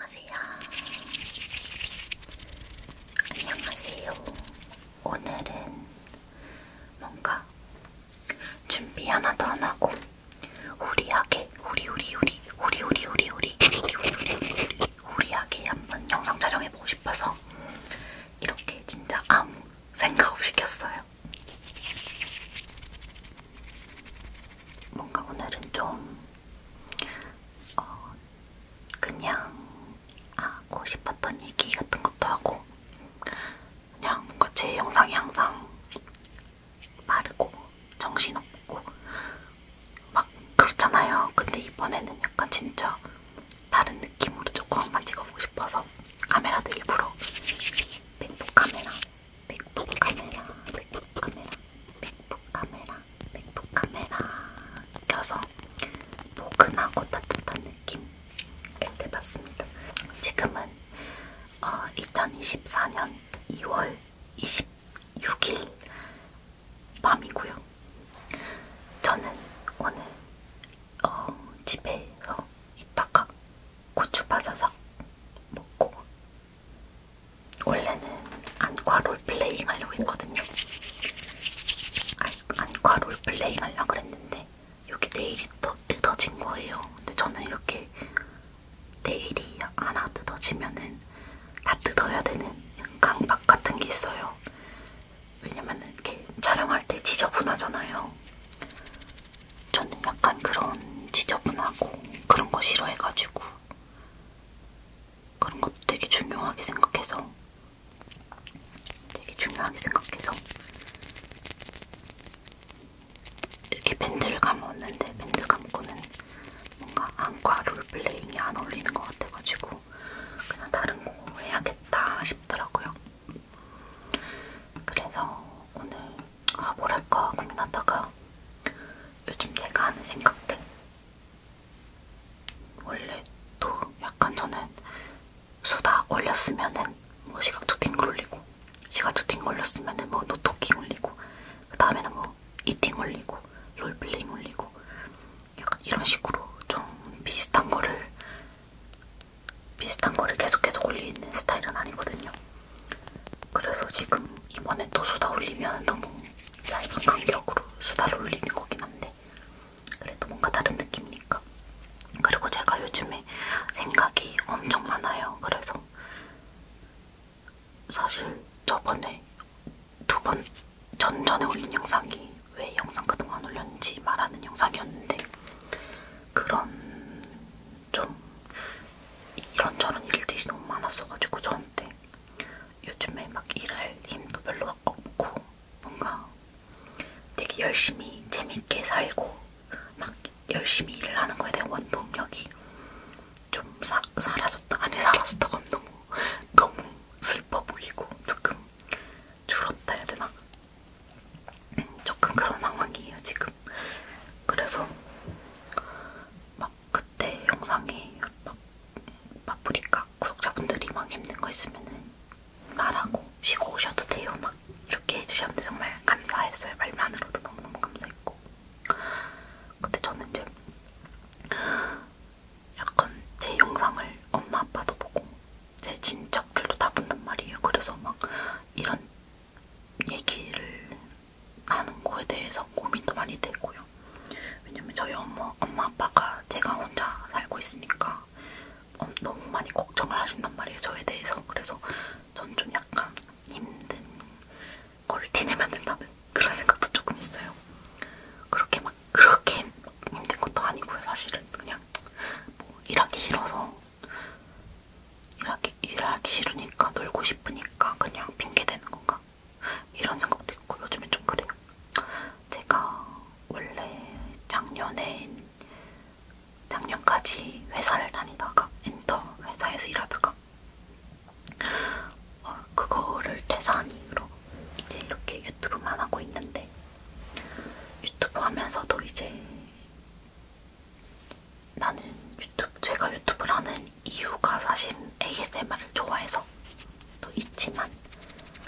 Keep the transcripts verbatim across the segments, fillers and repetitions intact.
안녕하세요. 안녕하세요. 오늘은 뭔가 준비 하나도 안 하고 우리하게 우리 우리 우리 우리 우리 우리 우리 우리 우리 우리 우리 우리하게 한번 영상 촬영해보고 싶어서 이렇게 진짜 아무 생각 없이 켰어요. 뭔가 오늘은 좀 어, 그냥 하고 싶었던 얘기 같은 것도 하고 그냥 뭔가 제 영상이 항상 빠르고 정신없고 막 그렇잖아요. 근데 이번에는 약간 진짜 다른 느낌으로 조금 한번 찍어보고 싶어서 카메라도 일부러 맥북 카메라 맥북 카메라 맥북 카메라 맥북 카메라 맥북 카메라 껴서 포근하고 따뜻한 느낌 해봤습니다. 지금은 어, 이천이십사 년 이월 이십육 일 밤이고요. 저는 오늘 어, 집에서 있다가 고추바사삭 먹고 원래는 안과 롤플레잉 하려고 했거든요. 안과 롤플레잉 하려고 했는데 여기 네일이 또 뜯어진 거예요. 근데 저는 이렇게 네일이 하나 뜯어지면은 다 뜯어야 되는 강박 같은 게 있어요. 왜냐면은 이렇게 촬영할 때 지저분하잖아요. 저는 약간 그런 지저분하고 그런 거 싫어해가지고 그런 것도 되게 중요하게 생각해서 되게 중요하게 생각해서 이렇게 밴드를 감았는데 밴드 감고는 뭔가 안과 롤플레잉이 안 어울리는 것 같아가지고 그냥 다른 거 해야겠다 싶더라고요. 그래서 오늘 아, 뭘 할까 고민하다가 요즘 제가 하는 생각들 원래 또 약간 저는 수다 올렸으면은 뭐 시각토팅 올리고 시각토팅 올렸으면은 뭐 노토킹 올리고 그 다음에는 뭐 이팅 올리고 롤플레잉 올리고 약간 이런 식으로 좀 비슷한 거를 비슷한 거를 계속 계속 올리는 스타일은 아니거든요. 그래서 지금 이번에 또 수다 올리면 너무 짧은 간격으로 수다를 올리는 거긴 한데 그래도 뭔가 다른 느낌이니까. 그리고 제가 요즘에 생각이 엄청 많아요. 그래서 사실 저번에 두 번 전전에 올린 영상이 왜 영상 그동안 올렸는지 말하는 영상이었는데 그런 좀 이런저런 일들이 너무 많았어가지고 저한테 요즘에 막 일할 힘도 별로 없고 뭔가 되게 열심히 재밌게 살고 막 열심히 일을 하는 거에 대한 원동력이 좀 사, 사라졌다 아니 사라졌다고 하면 너무 너무 슬퍼 보이고 조금 줄었다 해야 되나? 조금 그런 상황이에요 지금. 그래서 막 그때 영상에 막 바쁘니까 구독자분들이 막 힘든 거 있으면은 말하고 쉬고 오셔도 돼요 막 이렇게 해주셨는데 정말 감사했어요. 말만으로도 너무너무 감사했고. 근데 저는 이제 약간 제 영상을 엄마 아빠도 보고 제 친척들도 다 본단 말이에요. 그래서 막 이런 얘기를 하는 거에 대해서 고민도 많이 되고요. 왜냐면 저희 엄마, 엄마 아빠가 제가 혼자 살고 있으니까 너무 많이 걱정을 하신단 말이에요 저에 대해서. 그래서 전 좀 약간 힘든 걸 티내면 된다는 그런 생각도 조금 있어요. 그렇게 막 그렇게 힘든 것도 아니고요. 사실은 그냥 뭐 일하기 싫어서 일하기, 일하기 싫으니까 놀고 싶으니까 그냥 핑계대는 건가 이런 생각도 있고 요즘엔 좀 그래요. 제가 원래 작년에 작년까지 회사를 다니다가 엔터 회사에서 일하다가 어, 그거를 퇴사한 이후로 이제 이렇게 유튜브만 하고 있는데 유튜브 하면서도 이제 나는 유튜브 제가 유튜브를 하는 이유가 사실 에이에스엠알을 좋아해서 또 있지만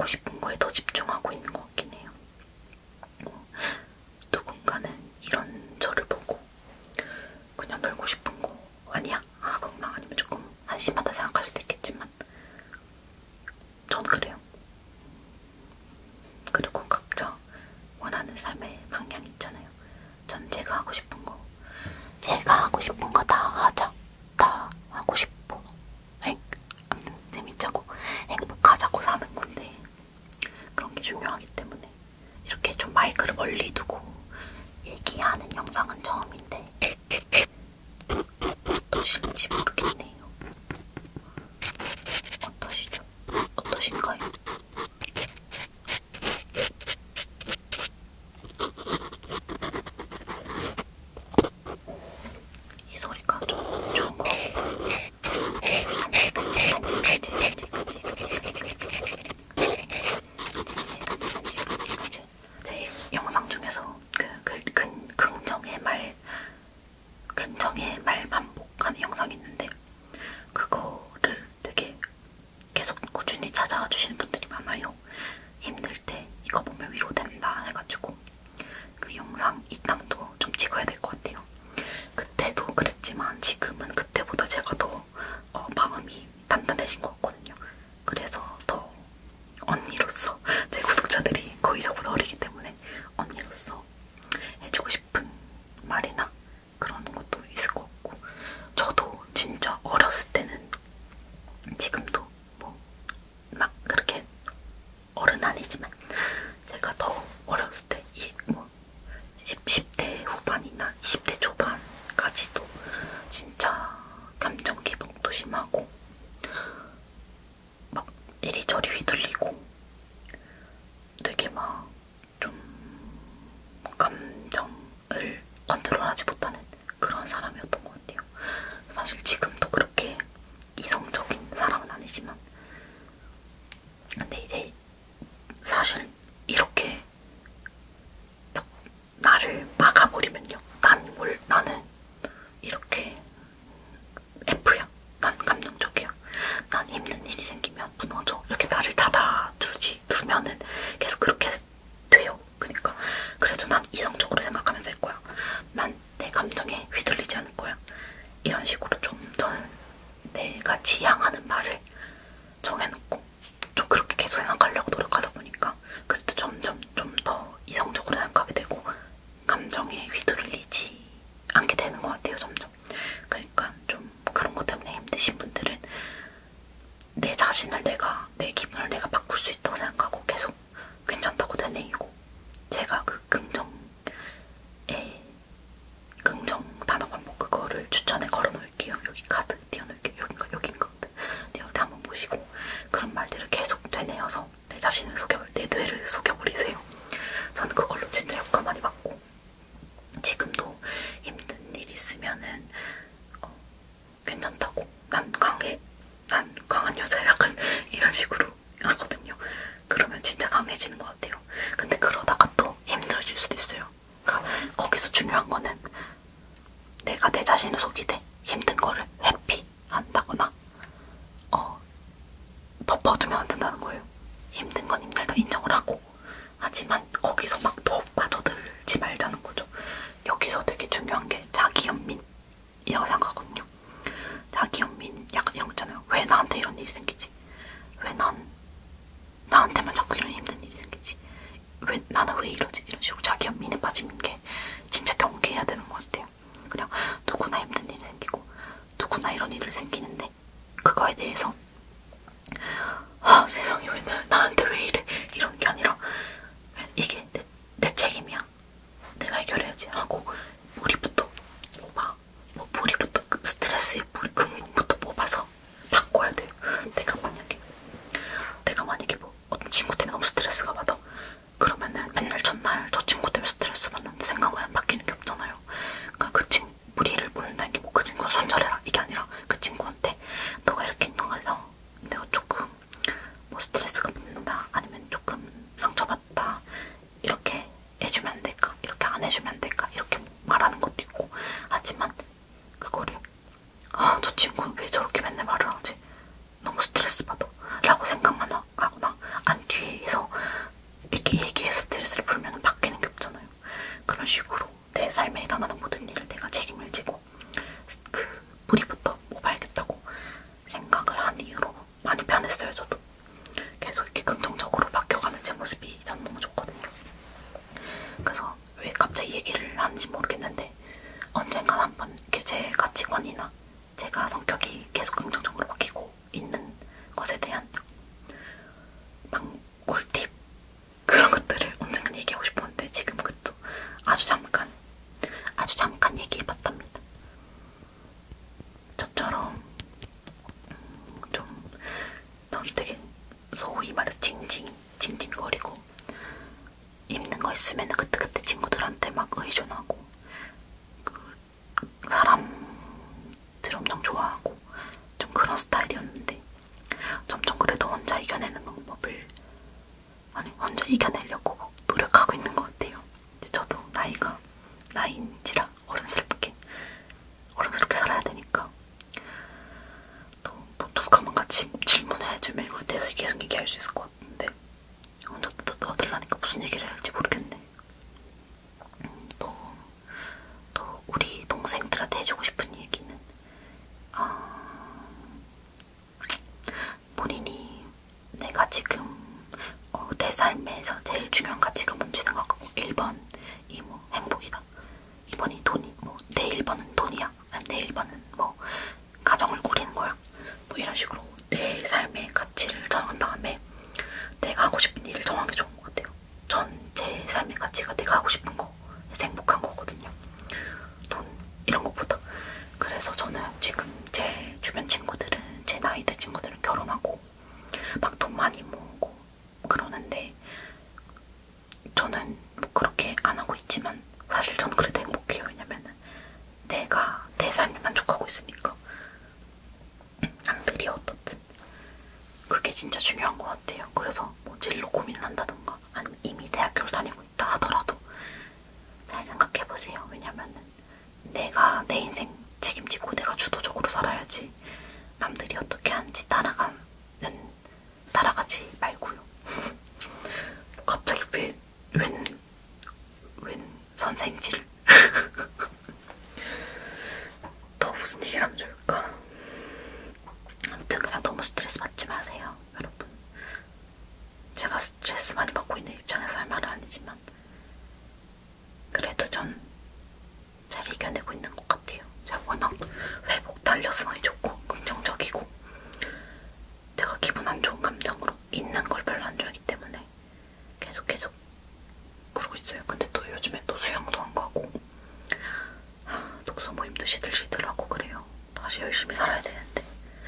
하고 싶은 거에 더 집중하고 있는 것 같긴 해요. 어, 누군가는 이런 저를 보고 그냥 놀고 싶은 거 아니야? 하거나 아니면 조금 한심하다 생각할 수도 있겠지만 저는 그래요. 그리고 각자 원하는 삶의 방향이 있잖아요. 전 제가 하고 싶은 거 제가 하고 싶은 거 다 하자. 다 하고 싶어. 행, 아무튼 재밌자고 행복하자고 사는 건데 그런 게 중요하기 때문에 이렇게 좀 마이크를 멀리 두고 얘기하는 영상은 처음인데 어떠실지 모르겠네요. 어떠시죠? 어떠신가요? 이 소리가 좀 좋은 거 같고 간질 간질 간질 간질 간질 간질 간질 간질 간질 제 영상 중에서 그, 그, 그 긍정의 말 긍정의 말 반복하는 영상이 있는데 그거를 되게 계속 꾸준히 찾아와 주시는 분들이 많아요. 힘들 때 이거 보면 위로된다 해가지고 그 영상 이 땅도 좀 찍어야 될 것 같아요. 그때도 그랬지만 지금은 그때보다 제가 더 어, 마음이 단단해진 것 같거든요. 그래서 더 언니로서 제 구독자들이 거의 저보다 어리기 때문에 언니로서 해주고 싶은 말이나 그런 것도 있을 것 같고 저도 진짜 어렸을 때는 지금도 뭐 막 그렇게 어른 아니지만 제가 더 어렸을 때 이 뭐 십 대 후반이나 이십 대 초반까지도 진짜 감정 기복도 심하고 막 이리저리 휘둘리고 되게 막 좀 감정을 컨트롤하지 못하는 그런 사람이었던 것 같아요. 사실 지금도 그렇게 이성적인 사람은 아니지만 근데 이제 사실 이렇게 나를 막아버리면요. 난 뭘, 나는 이렇게 F야. 난 감정적이야. 난 힘든 일이 생기면 무너져. 이렇게 나를 닫아두지, 두면은 계속 그렇게 돼요. 그러니까. 그래도 난 이성적으로 생각하면 될 거야. 난 내 감정에 휘둘리지 않을 거야. 이런 식으로 좀 저는 내가 지향하는 말을 정해놓고 좀 그렇게 계속 생각하려고 노력하다 보니까 그래도 점점 좀 더 이성적으로 생각하게 되고 감정에 휘둘리지 않게 되는 것 같아요. 점점. 그러니까 좀 그런 것 때문에 힘드신 분들은 내 자신을 내가 내 기분을 내가 바꿀 수 있다고 생각하고 계속 괜찮다고 되뇌이고 제가 그 긍정에 긍정 단어 반복 그거를 추천에 걸어놓을게요. 여기 카드 띄워놓을게요. 여긴가 여긴가 띄워놓을 때 한번 보시고 그런 말들을 계속 되뇌어서 내 자신을 속여 내 뇌를 속여버리세요. 저는 그걸로 진짜 효과 많이 받고 지금도 힘든 일 있으면은 어, 괜찮다고 난 강해 난 강한 여자야 약간 이런 식으로 하거든요. 그러면 진짜 강해지는 것 같아요. 근데 그러다가 또 힘들어질 수도 있어요. 그러니까 거기서 중요한 거는 내가 내 자신을 속이되 힘든 거를 회피한다거나 어, 덮어두면 안 된다는 거예요. 힘든 건 힘들다 인정을 하고 하지만 거기서 막 더 빠져들지 말자는 거죠. 여기서 되게 중요한 게 자기연민이라고 생각하거든요. 자기연민 약간 이런 거 있잖아요. 왜 나한테 이런 일이 생기지? 왜 난 나한테만 자꾸 이런 힘든 일이 생기지? 왜 나는 왜 이러지? 이런 식으로 자기연민에 빠지는 게 진짜 경계해야 되는 것 같아요. 그냥 누구나 힘든 일이 생기고 누구나 이런 일이 생기는데 그거에 대해서 아 세상에 왜 나, 나한테 왜 이래 이런 게 아니라 이게 내, 내 책임이야. 내가 해결해야지 하고 무리부터 뽑아. 뭐 무리부터 그 스트레스의 무리 근본부터 뽑아서 바꿔야 돼요. 내가 만약에 내가 만약에 뭐 어떤 친구 때문에 너무 스트레스가 받아. 그러면은 맨날 전날 저 친구 때문에 스트레스 받는데 생각만 바뀌는 게 없잖아요. 그러니까 그 친구 무리를 모른다는 게 뭐 그 친구가 손절해라 이게 아니라 그 친구한테 너가 이렇게 행동해서 소위 말해서 징징 징징거리고 입는 거 있으면 그때그때 친구들한테 막 의존하고 그 사람들 엄청 좋아하고 좀 그런 스타일이었는데 점점 그래도 혼자 이겨내는 방법을 아니 혼자 이겨내려고 노력하고 있는 것 같아요. 이제 저도 나이가 나이인지라 어른스럽게 어른스럽게 살아야 되니까 또 뭐 누가만 같이 질문을 해주면 이거에 대해서 계속 얘기할 수 있을 것 같은데 혼자 떠들라니까 무슨 얘기를 해야 할지 모르겠네. 음, 또, 또 우리 동생들한테 해주고 싶은 얘기는 아, 본인이 내가 지금 어, 내 삶에서 제일 중요한 가치가 뭔지 생각하고 일 번이 뭐 행복이다. 이 번이 돈이 뭐 내 일 번은 돈이야. 아니 내 일 번은 뭐 가정을 꾸리는 거야. 뭐 이런 식으로 내 삶의 가치를 정한 다음에 내가 하고 싶은 일을 정하는 게 좋은 것 같아요. 전 제 삶의 가치가 내가 하고 싶은 거에서 행복한 거거든요. 돈 이런 것보다. 그래서 저는 지금 제 주변 친구들은 제 나이대 친구들은 결혼하고 막 돈 많이 모으고 그러는데 저는 뭐 그렇게 안 하고 있지만 사실 저는 그래도 행복해요. 왜냐면은 내가 내 삶에 만족하고 있으니까. 남들이 어떻든 그게 진짜 중요한 것 같아요. 그래서 뭐 진로 고민을 한다던가 아니면 이미 대학교를 다니고 있다 하더라도 잘 생각해보세요. 왜냐면은 내가 내 인생 책임지고 내가 주도적으로 살아야지 남들이 어떻게 하는지 따라가는 따라가지 말고요. 갑자기 왜 웬 웬 선생질 더 무슨 얘기를 하면 좋을까? 아무튼 그냥 너무 스트레스 받지 마세요, 여러분. 제가 스트레스 많이 받고 있는 입장에서 할 말은 아니지만 그래도 전 잘 이겨내고 있는 것 같아요. 제가 워낙 회복 탄력성이 좋고 긍정적이고 제가 기분 안 좋은 감정으로 있는 걸 별로 안 좋아하기 때문에 계속 계속 그러고 있어요. 근데 또 요즘에 또 수영도 안 가고 독서 모임도 시들시들하고 그래요. 다시 열심히 살아야 되는데.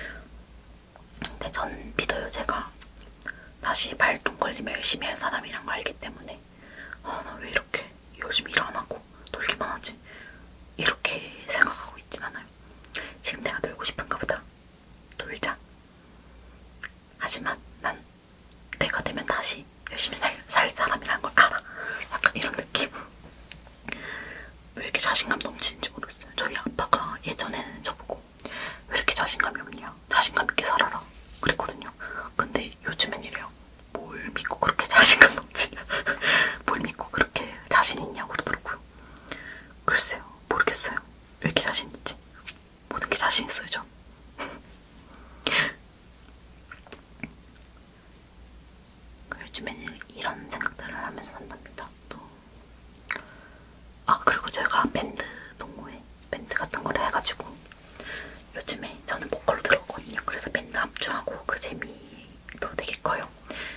근데 전 믿어요. 제가 다시 발동 걸리면 열심히 할 사람이란 거 알기 때문에 아, 나 왜 이렇게 열심히 일 안 하고 놀기만 하지? 이렇게 생각하고 있진 않아요. 지금 내가 놀고 싶은가 보다. 놀자. 하지만 난 내가 되면 다시 열심히 살, 살 사람이란 걸 알아. 약간 이런 느낌. 왜 이렇게 자신감 넘치는지 모르겠어요. 저희 아빠가 예전에는 저보고 왜 이렇게 자신감이 없냐, 자신감 있게 살아라 그랬거든요. 근데 요즘엔 이래요. 뭘 믿고 그렇게 자신감 넘치냐, 뭘 믿고 그렇게 자신 있냐고 그러더라고요. 글쎄요, 모르겠어요. 왜 이렇게 자신 있지? 모든 게 자신 있어요, 전. 요즘에는 이런 생각들을 하면서 산답니다. 또. 아, 그리고 제가 밴드 동호회, 밴드 같은 거를 해가지고 요즘에 저는 보컬로 들었거든요. 그래서 밴드 합주하고 그 재미도 되게 커요.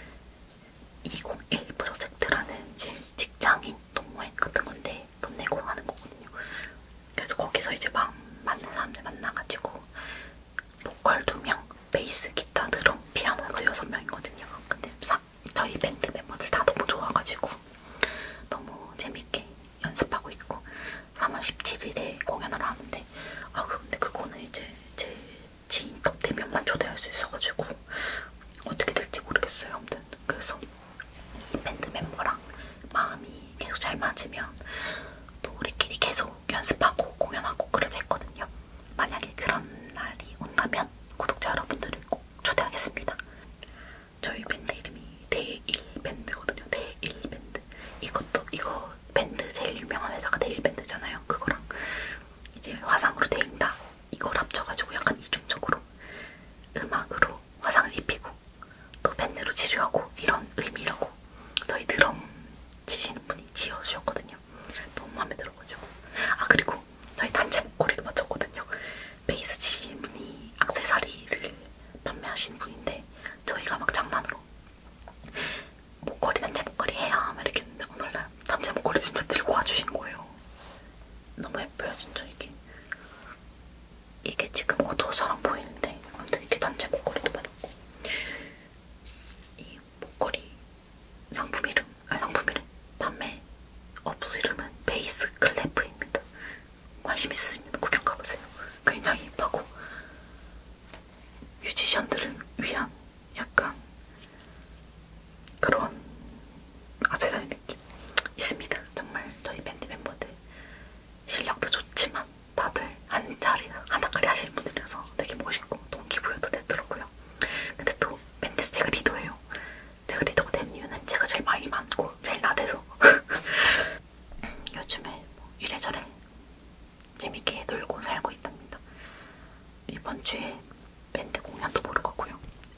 이공일 프로젝트라는 이제 직장인 동호회 같은 건데 돈 내고 하는 거거든요. 그래서 거기서 이제 마음 맞는 사람들 만나가지고 보컬 두 명, 베이스, 기타, 드럼, 피아노 이거 여섯 명이거든요. 근데 사, 저희 밴드 멤버들 다 너무 좋아가지고 너무 재밌게 연습하고 있고 삼월 십칠일에 공연을 하는데 아 근데 그거는 이제 제 지인 덕 대면만 초대할 수 있어가지고 어떻게 될지 모르겠어요. 아무튼 그래서 이 밴드 멤버랑 마음이 계속 잘 맞으면 또 우리끼리 계속 연습하고 공연하고 그러자 했거든요. 만약에 그런 날이 온다면 구독자 여러분들을 꼭 뮤지션들을 위한 약간 그런 액세서리 느낌 있습니다. 정말 저희 밴드 멤버들 실력도 좋지만 다들 한 자리에서 하나까리 하시는 분들이라서 되게 멋있고 동기부여도 되더라고요. 근데 또 밴드에서 제가 리더예요. 제가 리더가 된 이유는 제가 제일 말이 많고 제일 나대서 요즘에 뭐 이래저래 재밌게 놀고 살고 있답니다. 이번 주에 밴드 공연도 보러 가고요.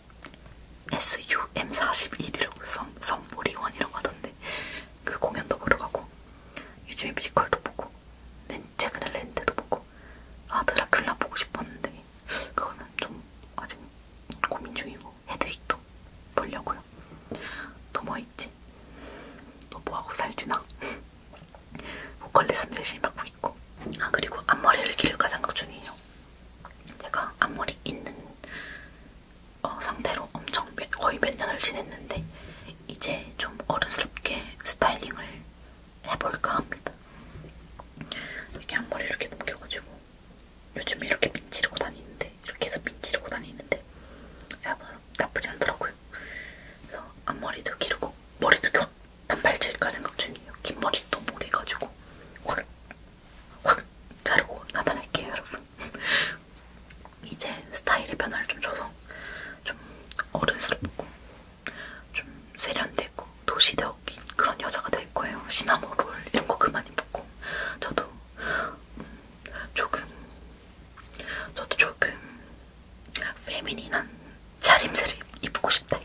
에스유엠 사십일이라고 썸, 썸보리원이라고 하던데 그 공연도 보러 가고 요즘에 뮤지컬도 보고 렌, 최근에 랜드도 보고 아 드라큘라 보고 싶었는데 그거는 좀 아직 고민 중이고 헤드윅도 보려고요. 또 뭐 있지? 또 뭐하고 살지 나? 보컬 레슨 열심히 받고 있고 아 그리고 앞머리를 기를까 생각 중이에요. 제가 앞머리 있는 어, 상태로 엄청 몇, 거의 몇 년을 지냈는데 이제 좀 어른스럽게 스타일링을 해볼까 합니다. 이렇게 앞머리 이렇게 넘겨가지고 요즘에 이렇게 핀지르고 다니는데 이렇게 해서 핀지르고 다니는데 생각보다 나쁘지 않더라고요. 그래서 앞머리도 기르고 머리도 이렇게 확 단발질까 생각 중이에요. 긴 머리 너무 오래 해가지고 확, 확 자르고 나타낼게요 여러분. 이제 스타일의 변화를 좀 줘서 좀 어른스럽고 좀 세련되고 도시적인 그런 여자가 될 거예요. 시나모롤 이런 거 그만 입고 저도 음, 조금 저도 조금 페미닌한 차림새를 입고 싶다